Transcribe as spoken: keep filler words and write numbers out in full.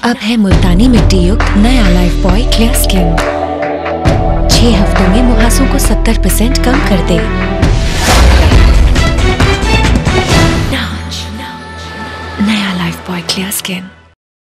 अब है मुल्तानी मिट्टी युक्त नया लाइफ बॉय क्लियर स्किन। छह हफ्तों में मुहासों को सत्तर परसेंट कम कर दे। नया लाइफ बॉय क्लियर स्किन।